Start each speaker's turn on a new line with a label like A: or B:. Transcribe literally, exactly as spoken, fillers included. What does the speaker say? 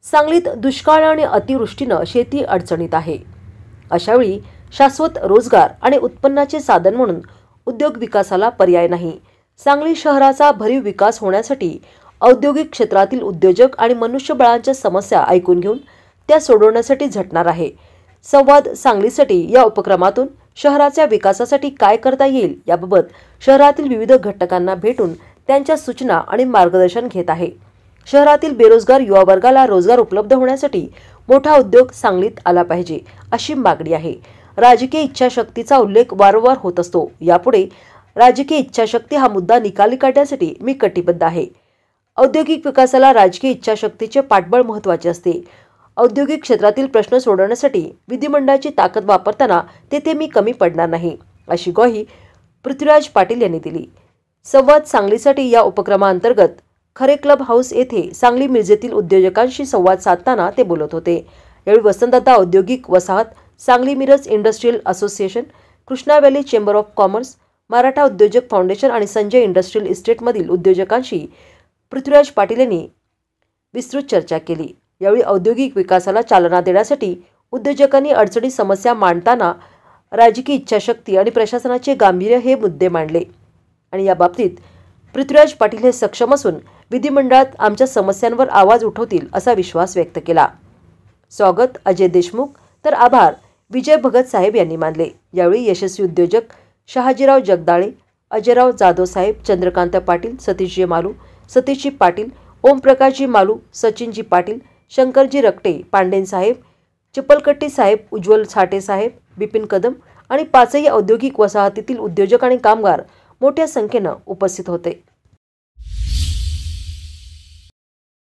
A: सांगलीत दुष्काळ आणि अतिवृष्टीनं शेती अडचणीत आहे। अशावेळी शाश्वत रोजगार आणि उत्पन्नाचे साधन म्हणून उद्योग विकासाला पर्याय नाही। सांगली शहराचा भरीव विकास होण्यासाठी औद्योगिक क्षेत्रातील उद्योजक आणि मनुष्यबळांच्या समस्या ऐकून घेऊन त्या सोडवण्यासाठी झटणार आहे। संवाद सांगलीसाठी या उपक्रमातून शहराच्या विकासासाठी काय करता येईल याबाबत शहरातील विविध घटकांना भेटून त्यांच्या सूचना आणि मार्गदर्शन घेत आहे। शहरातील बेरोजगार युवा वर्गाला रोजगार उपलब्ध होण्यासाठी मोठा उद्योग सांगलीत आला पाहिजे अशी मागणी आहे। राजकीय इच्छाशक्तीचा उल्लेख वारंवार होत असतो। यापुढे राजकीय इच्छाशक्ती हा मुद्दा निकाली काढण्यासाठी मी कटिबद्ध आहे। औद्योगिक विकासाला राजकीय इच्छाशक्तीचे पाठबळ महत्त्वाचे असते। औद्योगिक क्षेत्रातील प्रश्न सोडवण्यासाठी विधिमंडळाची ताकद वापरताना तेथे मी कमी पडणार नाही अशी ग्वाही पृथ्वीराज पाटील यांनी दिली। संवाद सांगलीसाठी या उपक्रमाअंतर्गत खरे क्लब हाऊस येथे सांगली मिरजेतील उद्योजकांशी संवाद साधताना ते बोलत होते। यावेळी वसंतदादा औद्योगिक वसाहत, Sangli Miraj industrial association, Krishna valley chamber of commerce, Maratha उद्योजक फाउंडेशन आणि संजय इंडस्ट्रियल इस्टेटमधील उद्योजकांशी पृथ्वीराज पाटील यांनी विस्तृत चर्चा केली। यावेळी औद्योगिक विकासाला चालना देण्यासाठी उद्योजकांनी अडचणी समस्या मांडताना राजकीय इच्छाशक्ती आणि प्रशासनाचे गांभीर्य हे मुद्दे मांडले आणि या बाबतीत पृथ्वीराज पाटील हे सक्षम असून विधिमंडळात आमच्या समस्यांवर आवाज उठवतील असा विश्वास व्यक्त केला। स्वागत अजय देशमुख तर आभार विजय भगत साहेब यांनी मानले। यावेळी यशस्वी उद्योजक शहाजीराव जगदाळे, अजयराव जाधव साहेब, चंद्रकांत पाटील, सतीशजी मालू, सतीशजी पाटील, ओमप्रकाशजी मालू, सचिनजी पाटील, शंकरजी रकटे, पांडेन साहेब, चिपलकट्टी साहेब, उज्ज्वल साठे साहेब, बिपिन कदम आणि पाचही औद्योगिक वसाहतीतील उद्योजक आणि कामगार मोठ्या संख्येने उपस्थित होते।